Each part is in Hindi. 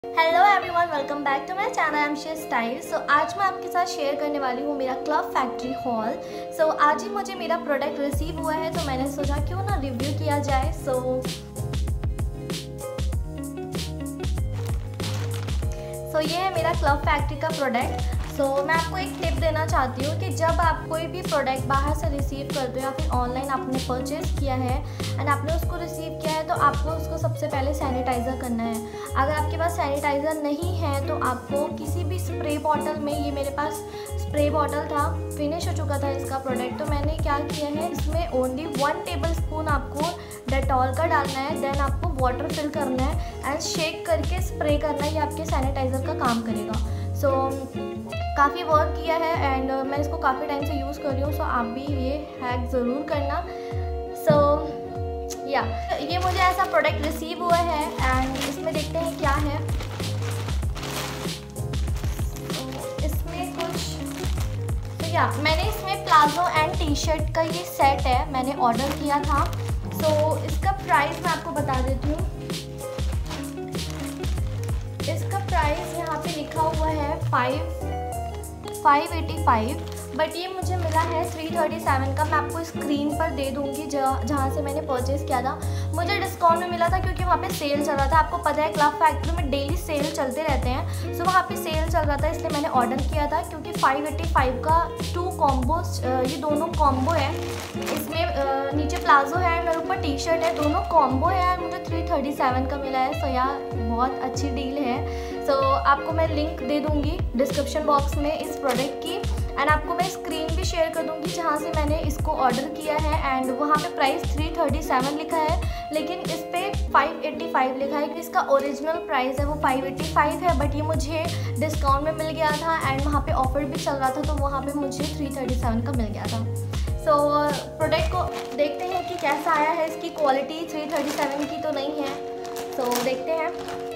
Hello everyone, welcome back to my channel एमशी स्टाइल। सो आज मैं आपके साथ शेयर करने वाली हूँ मेरा क्लब फैक्ट्री हॉल। सो आज ही मुझे मेरा प्रोडक्ट रिसीव हुआ है, तो मैंने सोचा क्यों ना रिव्यू किया जाए। सो ये है मेरा क्लब फैक्ट्री का प्रोडक्ट। मैं आपको एक टिप देना चाहती हूँ कि जब आप कोई भी प्रोडक्ट बाहर से रिसीव करते हो या फिर ऑनलाइन आपने परचेज़ किया है एंड आपने उसको रिसीव किया है, तो आपको उसको सबसे पहले सैनिटाइज़र करना है। अगर आपके पास सैनिटाइज़र नहीं है तो आपको किसी भी स्प्रे बॉटल में, ये मेरे पास स्प्रे बॉटल था, फिनिश हो चुका था इसका प्रोडक्ट, तो मैंने क्या किया है, इसमें ओनली 1 टेबल स्पून आपको डेटॉल का डालना है। देन आपको वाटर फिल करना है एंड शेक करके स्प्रे करना है, ये आपके सैनिटाइज़र का काम करेगा। काफ़ी वर्क किया है एंड मैं इसको काफ़ी टाइम से यूज़ कर रही हूँ। आप भी ये हैक ज़रूर करना। ये मुझे ऐसा प्रोडक्ट रिसीव हुआ है एंड इसमें देखते हैं क्या है। इसमें कुछ मैंने इसमें प्लाजो एंड टी शर्ट का ये सेट है, मैंने ऑर्डर किया था। इसका प्राइस मैं आपको बता देती हूँ। इसका प्राइस यहाँ पे लिखा हुआ है 585, बट ये मुझे मिला है 337 का। मैं आपको स्क्रीन पर दे दूँगी जहाँ से मैंने परचेज़ किया था। मुझे डिस्काउंट में मिला था क्योंकि वहाँ पे सेल चल रहा था। आपको पता है क्लब फैक्ट्री में डेली सेल चलते रहते हैं, वहाँ पे सेल चल रहा था, इसलिए मैंने ऑर्डर किया था। क्योंकि 585 का 2 कॉम्बोज, ये दोनों कॉम्बो है। इसमें नीचे प्लाजो है और ऊपर टी शर्ट है, दोनों कॉम्बो है। मुझे 337 का मिला है। यार बहुत अच्छी डील है। आपको मैं लिंक दे दूँगी डिस्क्रिप्शन बॉक्स में इस प्रोडक्ट की, एंड आपको मैं स्क्रीन भी शेयर कर दूंगी जहाँ से मैंने इसको ऑर्डर किया है। एंड वहाँ पे प्राइस 337 लिखा है, लेकिन इस पर 585 लिखा है कि इसका ओरिजिनल प्राइस है वो 585 है, बट ये मुझे डिस्काउंट में मिल गया था एंड वहाँ पे ऑफर भी चल रहा था, तो वहाँ पे मुझे 337 का मिल गया था। प्रोडक्ट को देखते हैं कि कैसा आया है। इसकी क्वालिटी 337 की तो नहीं है, देखते हैं।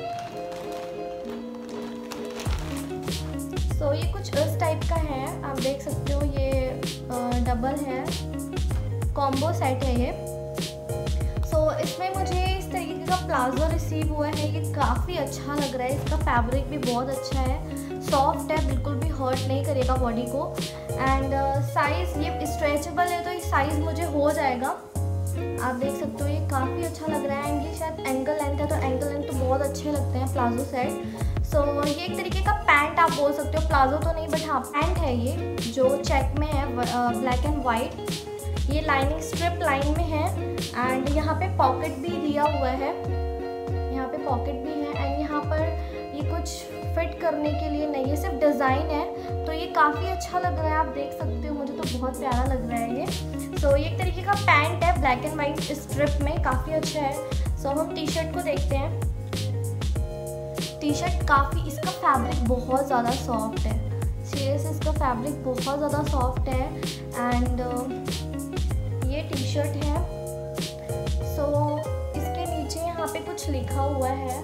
ये कुछ इस टाइप का है, आप देख सकते हो। ये डबल है, कॉम्बो सेट है ये। इसमें मुझे इस तरीके का प्लाजो रिसीव हुआ है। ये काफ़ी अच्छा लग रहा है, इसका फैब्रिक भी बहुत अच्छा है, सॉफ्ट है, बिल्कुल भी हर्ट नहीं करेगा बॉडी को। एंड साइज़ ये स्ट्रेचेबल है, तो ये साइज़ मुझे हो जाएगा। आप देख सकते हो, ये काफ़ी अच्छा लग रहा है। एंड ये शायद एंकल लेंथ है, तो एंकल लेंथ तो बहुत अच्छे लगते हैं प्लाजो सेट। ये एक तरीके का पैंट आप बोल सकते हो, प्लाजो तो नहीं, बट हाँ पैंट है ये, जो चेक में है, ब्लैक एंड वाइट। ये लाइनिंग स्ट्रिप लाइन में है एंड यहाँ पे पॉकेट भी दिया हुआ है, यहाँ पे पॉकेट भी है। एंड यहाँ पर ये कुछ फिट करने के लिए नहीं, ये सिर्फ डिज़ाइन है। तो ये काफ़ी अच्छा लग रहा है, आप देख सकते हो, मुझे तो बहुत प्यारा लग रहा है ये। ये एक तरीके का पैंट है, ब्लैक एंड वाइट स्ट्रिप में, काफ़ी अच्छा है। हम टी शर्ट को देखते हैं। टी शर्ट काफ़ी, इसका फैब्रिक बहुत ज़्यादा सॉफ्ट है, सीरियस इसका फैब्रिक बहुत ज़्यादा सॉफ्ट है। एंड ये टी शर्ट है। इसके नीचे यहाँ पे कुछ लिखा हुआ है,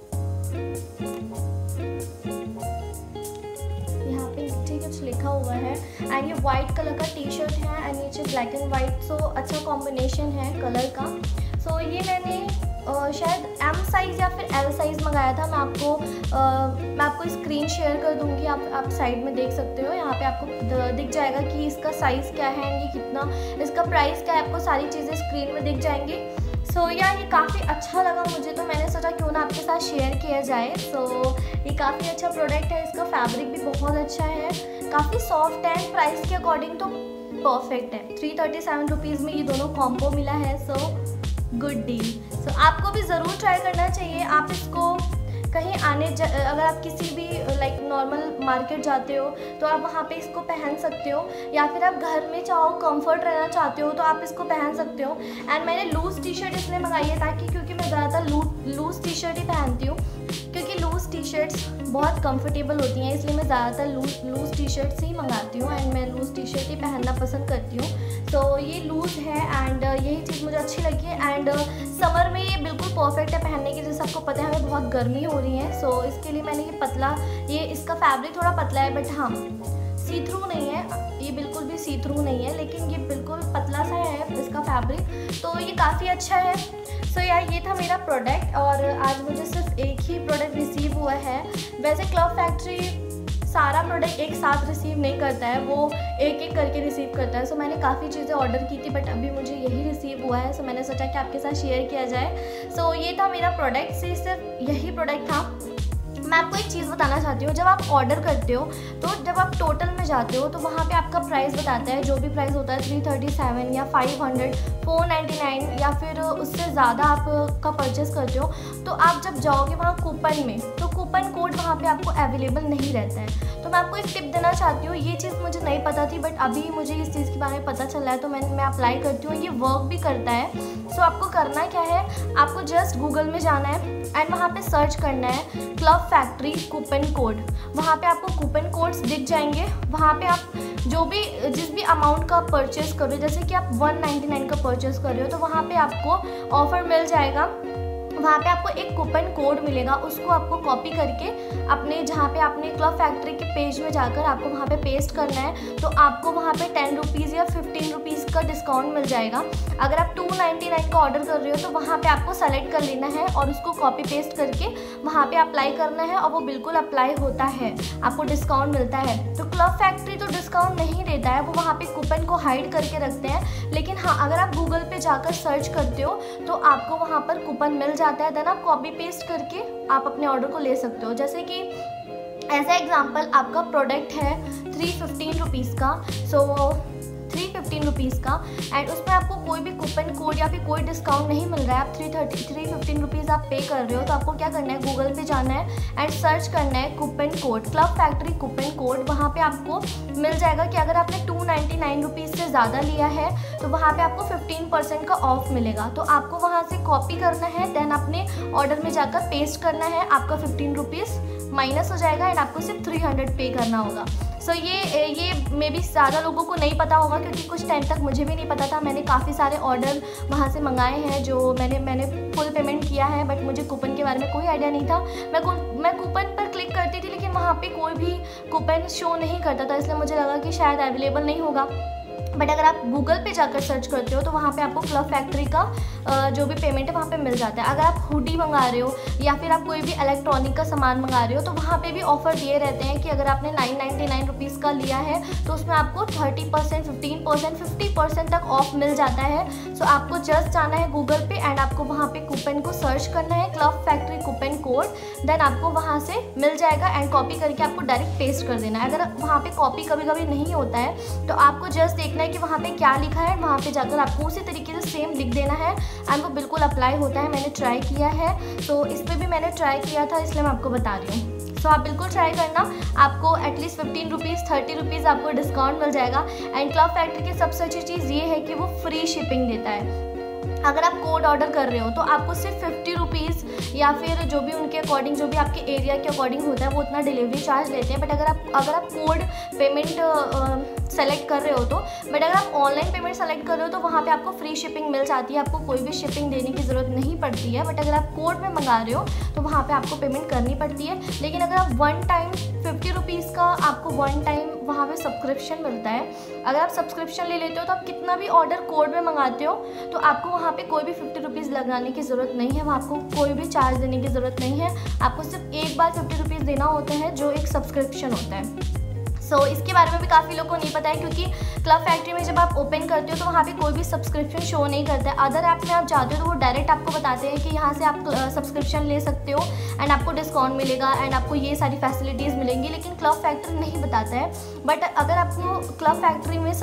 यहाँ पे नीचे कुछ लिखा हुआ है। एंड ये वाइट कलर का टी शर्ट है एंड नीचे ब्लैक एंड वाइट, अच्छा कॉम्बिनेशन है कलर का। ये मैंने शायद M साइज़ या फिर L साइज़ मंगाया था। मैं आपको स्क्रीन शेयर कर दूंगी, आप साइड में देख सकते हो। यहाँ पे आपको दिख जाएगा कि इसका साइज़ क्या है, ये कितना, इसका प्राइस क्या है, आपको सारी चीज़ें स्क्रीन में दिख जाएंगी। यार ये काफ़ी अच्छा लगा मुझे, तो मैंने सोचा क्यों ना आपके साथ शेयर किया जाए। ये काफ़ी अच्छा प्रोडक्ट है, इसका फैब्रिक भी बहुत अच्छा है, काफ़ी सॉफ्ट है एंड प्राइस के अकॉर्डिंग तो परफेक्ट है। 337 रुपीज़ में ये दोनों कॉम्बो मिला है, गुड डील। आपको भी ज़रूर ट्राई करना चाहिए। आप इसको कहीं अगर आप किसी भी लाइक नॉर्मल मार्केट जाते हो तो आप वहाँ पे इसको पहन सकते हो, या फिर आप घर में चाहो कंफर्ट रहना चाहते हो तो आप इसको पहन सकते हो। एंड मैंने लूज़ टी शर्ट इसलिए मंगाई है ताकि, क्योंकि मैं ज़्यादातर लूज़ टी शर्ट ही पहनती हूँ, क्योंकि लूज़ टी शर्ट्स बहुत कंफर्टेबल होती हैं, इसलिए मैं ज़्यादातर लूज़ टी शर्ट्स ही मंगाती हूँ एंड मैं लूज़ टी शर्ट ही पहनना पसंद करती हूँ। ये लूज़ है एंड यही चीज़ मुझे अच्छी लगी है। एंड समर में ये बिल्कुल परफेक्ट है पहनने के, जैसे आपको पता है हमें बहुत गर्मी हो रही है। इसके लिए मैंने ये इसका फैब्रिक थोड़ा पतला है, बट हाँ सी थ्रू नहीं है, ये बिल्कुल भी सी थ्रू नहीं है, लेकिन ये बिल्कुल पतला सा है इसका फैब्रिक, तो ये काफ़ी अच्छा है। सो यार, ये था मेरा प्रोडक्ट और आज मुझे सिर्फ एक ही प्रोडक्ट रिसीव हुआ है। वैसे क्लॉथ फैक्ट्री सारा प्रोडक्ट एक साथ रिसीव नहीं करता है, वो एक एक करके रिसीव करता है। सो मैंने काफ़ी चीज़ें ऑर्डर की थी, बट अभी मुझे यही रिसीव हुआ है। सो मैंने सोचा कि आपके साथ शेयर किया जाए। सो ये था मेरा प्रोडक्ट, सिर्फ यही प्रोडक्ट था। मैं आपको एक चीज़ बताना चाहती हूँ, जब आप ऑर्डर करते हो तो जब आप टोटल में जाते हो तो वहाँ पे आपका प्राइस बताता है, जो भी प्राइस होता है 337 या 500, 499 या फिर उससे ज़्यादा आपका परचेस करते हो, तो आप जब जाओगे वहाँ कूपन में, तो कूपन कोड वहाँ पे आपको अवेलेबल नहीं रहता है। तो मैं आपको एक टिप देना चाहती हूँ, ये चीज़ मुझे नहीं पता थी, बट अभी मुझे इस चीज़ के बारे में पता चला है, तो मैं अप्लाई करती हूँ। ये वर्क भी करता है। सो आपको करना क्या है, आपको जस्ट गूगल में जाना है एंड वहाँ पे सर्च करना है क्लॉथ फैक्ट्री कूपन कोड। वहाँ पे आपको कूपन कोड्स दिख जाएंगे। वहाँ पे आप जिस भी अमाउंट का परचेस कर रहे हो, जैसे कि आप 199 का परचेस कर रहे हो, तो वहाँ पे आपको ऑफ़र मिल जाएगा। वहाँ पे आपको एक कूपन कोड मिलेगा, उसको आपको कॉपी करके अपने जहाँ पे आपने क्लॉथ फैक्ट्री के पेज में जाकर आपको वहाँ पे पेस्ट करना है, तो आपको वहाँ पे 10 रुपीज़ या 15 रुपीज़ का डिस्काउंट मिल जाएगा। अगर आप 299 का ऑर्डर कर रहे हो तो वहाँ पे आपको सेलेक्ट कर लेना है और उसको कॉपी पेस्ट करके वहाँ पे अप्लाई करना है, और वो बिल्कुल अप्लाई होता है, आपको डिस्काउंट मिलता है। तो क्लॉथ फैक्ट्री तो डिस्काउंट नहीं देता है, वो वहाँ पे कूपन को हाइड करके रखते हैं। लेकिन हाँ, अगर आप गूगल पे जाकर सर्च करते हो तो आपको वहाँ पर कूपन मिल जाता है, देन आप कॉपी पेस्ट करके आप अपने ऑर्डर को ले सकते हो। जैसे कि एज ए एग्जाम्पल, आपका प्रोडक्ट है 315 रुपीज़ का, सो 315 रुपीज़ का, एंड उसमें आपको कोई भी कूपन कोड या फिर कोई डिस्काउंट नहीं मिल रहा है, आप 315 रुपीज़ आप पे कर रहे हो, तो आपको क्या करना है, गूगल पे जाना है एंड सर्च करना है coupon code, cloth factory coupon code. वहाँ पे आपको मिल जाएगा कि अगर आपने 299 रुपीज़ से ज़्यादा लिया है तो वहाँ पे आपको 15% का ऑफ मिलेगा। तो आपको वहाँ से कॉपी करना है, देन अपने ऑर्डर में जाकर पेस्ट करना है, आपका 15 रुपीज़ माइनस हो जाएगा एंड आपको सिर्फ 300 पे करना होगा। सो ये मे बी ज़्यादा लोगों को नहीं पता होगा, क्योंकि कुछ टाइम तक मुझे भी नहीं पता था। मैंने काफ़ी सारे ऑर्डर वहाँ से मंगाए हैं जो मैंने फुल पेमेंट किया है, बट मुझे कूपन के बारे में कोई आइडिया नहीं था। मैं कूपन पर क्लिक करती थी, लेकिन वहाँ पे कोई भी कूपन शो नहीं करता था, इसलिए मुझे लगा कि शायद अवेलेबल नहीं होगा। बट अगर आप गूगल पे जाकर सर्च करते हो तो वहाँ पे आपको क्लॉथ फैक्ट्री का जो भी पेमेंट है वहाँ पे मिल जाता है। अगर आप हुडी मंगा रहे हो या फिर आप कोई भी इलेक्ट्रॉनिक का सामान मंगा रहे हो, तो वहाँ पे भी ऑफ़र दिए रहते हैं कि अगर आपने 999 रुपीज़ का लिया है तो उसमें आपको 30%, 15%, 50% तक ऑफ मिल जाता है। सो आपको जस्ट जाना है गूगल पे एंड आपको वहाँ पे कूपन को सर्च करना है, cloth factory coupon code, then आपको वहाँ से मिल जाएगा एंड कॉपी करके आपको डायरेक्ट पेस्ट कर देना है। अगर वहाँ पे कॉपी कभी कभी नहीं होता है तो आपको जस्ट देखना है कि वहाँ पे क्या लिखा है, वहाँ पे जाकर आपको उसी तरीके से सेम लिख देना है एंड वो बिल्कुल अप्लाई होता है। मैंने ट्राई किया है, तो इस पर भी मैंने ट्राई किया था, इसलिए मैं आपको बता रही हूँ। सो आप बिल्कुल ट्राई करना, आपको एटलीस्ट 15 रुपीज़ 30 रुपीज़ आपको डिस्काउंट मिल जाएगा। एंड क्लॉथ फैक्ट्री की सबसे अच्छी चीज़ ये है कि वो फ्री शिपिंग देता है। अगर आप कोड ऑर्डर कर रहे हो तो आपको सिर्फ 50 रुपीज़ या फिर जो भी उनके अकॉर्डिंग, जो भी आपके एरिया के अकॉर्डिंग होता है, वो उतना डिलीवरी चार्ज लेते हैं। बट अगर आप कोड पेमेंट सेलेक्ट कर रहे हो तो, बट अगर आप ऑनलाइन पेमेंट सेलेक्ट कर रहे हो तो वहाँ पे आपको फ्री शिपिंग मिल जाती है, आपको कोई भी शिपिंग देने की ज़रूरत नहीं पड़ती है। बट अगर आप कोड में मंगा रहे हो तो वहाँ पे आपको पेमेंट करनी पड़ती है। लेकिन अगर आप वन टाइम 50 रुपीज़ का आपको वन टाइम वहाँ पे सब्सक्रिप्शन मिलता है। अगर आप सब्सक्रिप्शन ले लेते हो तो आप कितना भी ऑर्डर कोड में मंगाते हो तो आपको वहाँ पे कोई भी 50 रुपीज़ लगाने की ज़रूरत नहीं है, वहाँ आपको कोई भी चार्ज देने की ज़रूरत नहीं है। आपको सिर्फ एक बार 50 रुपीज़ देना होता है, जो एक सब्सक्रिप्शन होता है। सो इसके बारे में भी काफ़ी लोगों को नहीं पता है, क्योंकि क्लॉथ फैक्ट्री में जब आप ओपन करते हो तो वहाँ पे कोई भी सब्सक्रिप्शन शो नहीं करता है। अदर ऐप में आप जाते हो तो वो डायरेक्ट आपको बताते हैं कि यहाँ से आप सब्सक्रिप्शन ले सकते हो एंड आपको डिस्काउंट मिलेगा एंड आपको ये सारी फैसिलिटीज़ मिलेंगी, लेकिन क्लॉथ फैक्ट्री नहीं बताता है। बट अगर आपको क्लॉथ फैक्ट्री में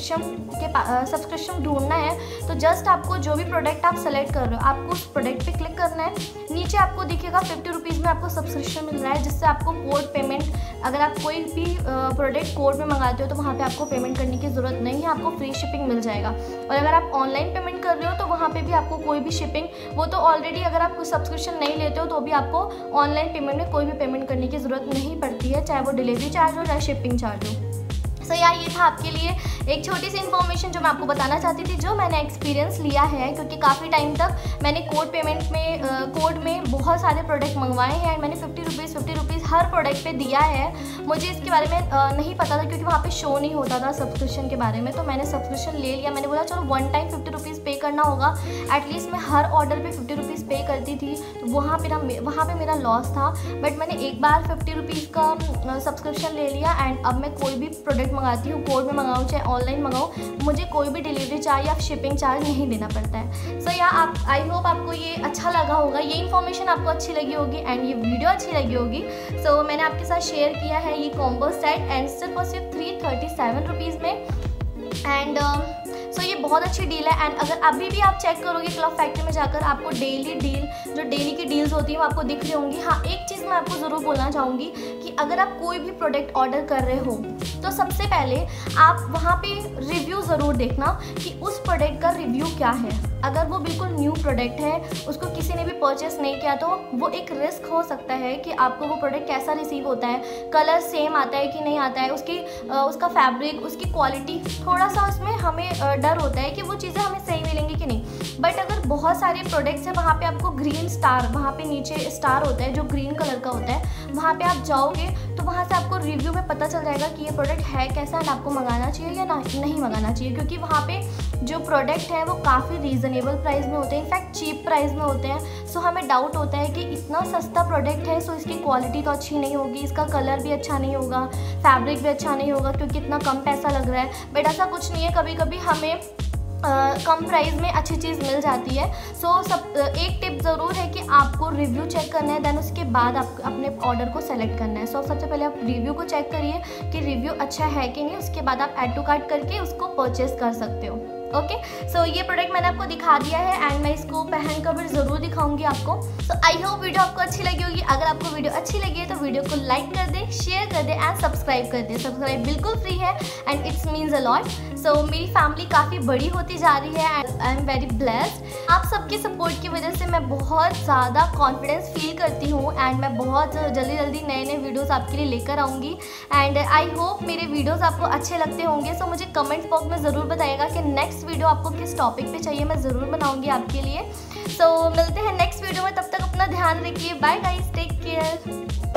सब्सक्रिप्शन ढूंढना है तो जस्ट आपको जो भी प्रोडक्ट आप सेलेक्ट कर रहे हो, आपको उस प्रोडक्ट पे क्लिक करना है। नीचे आपको दिखेगा 50 रुपीज़ में आपको सब्सक्रिप्शन मिल रहा है, जिससे आपको कोड पेमेंट, अगर आप कोई भी प्रोडक्ट कोड में मंगाते हो तो वहाँ पे आपको पेमेंट करने की ज़रूरत नहीं है, आपको फ्री शिपिंग मिल जाएगा। और अगर आप ऑनलाइन पेमेंट कर रहे हो तो वहाँ पे भी आपको कोई भी शिपिंग, वो तो ऑलरेडी अगर आप कुछ सब्सक्रिप्शन नहीं लेते हो तो भी आपको ऑनलाइन पेमेंट में कोई भी पेमेंट करने की ज़रूरत नहीं पड़ती है, चाहे वो डिलीवरी चार्ज हो चाहे शिपिंग चार्ज हो। सो यार, ये था आपके लिए एक छोटी सी इन्फॉर्मेशन जो मैं आपको बताना चाहती थी, जो मैंने एक्सपीरियंस लिया है, क्योंकि काफ़ी टाइम तक मैंने कोड में बहुत सारे प्रोडक्ट मंगवाए हैं। मैंने 50 रुपीज़ हर प्रोडक्ट पे दिया है, मुझे इसके बारे में नहीं पता था क्योंकि वहाँ पे शो नहीं होता था सब्सक्रिप्शन के बारे में। तो मैंने सब्सक्रिप्शन ले लिया। मैंने बोला चलो वन टाइम 50 रुपीज़ पे करना होगा, एटलीस्ट मैं हर ऑर्डर पे 50 रुपीज़ पे करती थी, तो वहाँ पे मेरा लॉस था। बट मैंने एक बार 50 रुपीज़ का सब्सक्रिप्शन ले लिया एंड अब मैं कोई भी प्रोडक्ट मंगाती हूँ, कोड में मंगाऊँ चाहे ऑनलाइन मंगाऊँ, मुझे कोई भी डिलीवरी चार्ज या शिपिंग चार्ज नहीं देना पड़ता है। सो या आप आई होप आपको ये अच्छा लगा होगा, ये इन्फॉर्मेशन आपको अच्छी लगी होगी एंड ये वीडियो अच्छी लगी होगी। सो मैंने आपके साथ शेयर किया है ये कॉम्बो सेट एंड सिर्फ और सिर्फ 337 रुपीज़ में। एंड सो ये बहुत अच्छी डील है। एंड अगर अभी भी आप चेक करोगे क्लॉथ फैक्ट्री में जाकर, आपको डेली डील, जो डेली की डील्स होती हैं वो आपको दिख रही होंगी। हाँ, एक चीज़ मैं आपको ज़रूर बोलना चाहूँगी कि अगर आप कोई भी प्रोडक्ट ऑर्डर कर रहे हो तो सबसे पहले आप वहाँ पे रिव्यू ज़रूर देखना कि उस प्रोडक्ट का रिव्यू क्या है। अगर वो बिल्कुल न्यू प्रोडक्ट है, उसको किसी ने भी परचेस नहीं किया, तो वो एक रिस्क हो सकता है कि आपको वो प्रोडक्ट कैसा रिसीव होता है, कलर सेम आता है कि नहीं आता है, उसका फैब्रिक, उसकी क्वालिटी, थोड़ा सा उसमें हमें डर होता है कि वो चीज़ें हमें सही मिलेंगी कि नहीं। बट अगर बहुत सारे प्रोडक्ट्स हैं, वहाँ पे आपको ग्रीन स्टार, वहाँ पे नीचे स्टार होता है जो ग्रीन कलर का होता है, वहाँ पे आप जाओगे तो वहाँ से आपको रिव्यू में पता चल जाएगा कि ये प्रोडक्ट है कैसा एंड आपको मंगाना चाहिए या नहीं मंगाना चाहिए। क्योंकि वहाँ पे जो प्रोडक्ट है वो काफ़ी रीज़नेबल प्राइस में होते हैं, इनफैक्ट चीप प्राइस में होते हैं। सो हमें डाउट होता है कि इतना सस्ता प्रोडक्ट है, सो इसकी क्वालिटी तो अच्छी नहीं होगी, इसका कलर भी अच्छा नहीं होगा, फैब्रिक भी अच्छा नहीं होगा क्योंकि इतना कम पैसा लग रहा है। बट ऐसा कुछ नहीं है, कभी कभी हमें कम प्राइस में अच्छी चीज़ मिल जाती है। सो एक टिप ज़रूर है कि आपको रिव्यू चेक करना है, देन उसके बाद आप अपने ऑर्डर को सेलेक्ट करना है। सो सबसे पहले आप रिव्यू को चेक करिए कि रिव्यू अच्छा है कि नहीं, उसके बाद आप ऐड टू कार्ट करके उसको परचेस कर सकते हो। ओके, सो ये प्रोडक्ट मैंने आपको दिखा दिया है एंड मैं इसको पहन कर फिर ज़रूर दिखाऊंगी आपको। सो आई होप वीडियो आपको अच्छी लगी होगी। अगर आपको वीडियो अच्छी लगी है तो वीडियो को लाइक कर दे, शेयर कर दे एंड सब्सक्राइब कर दे। सब्सक्राइब बिल्कुल फ्री है and it's means a lot. So मेरी फैमिली काफ़ी बड़ी होती जा रही है and I am very blessed. आप सबकी सपोर्ट की वजह से मैं बहुत ज़्यादा कॉन्फिडेंस फील करती हूँ एंड मैं बहुत जल्दी नए नए वीडियोज़ आपके लिए लेकर आऊँगी। एंड आई होप मेरे वीडियोज़ आपको अच्छे लगते होंगे। सो मुझे कमेंट्स बॉक्स में ज़रूर बताइएगा कि नेक्स्ट वीडियो आपको किस टॉपिक पे चाहिए, मैं ज़रूर बनाऊंगी आपके लिए। सो मिलते हैं नेक्स्ट वीडियो में, तब तक अपना ध्यान रखिए। Bye guys, take care.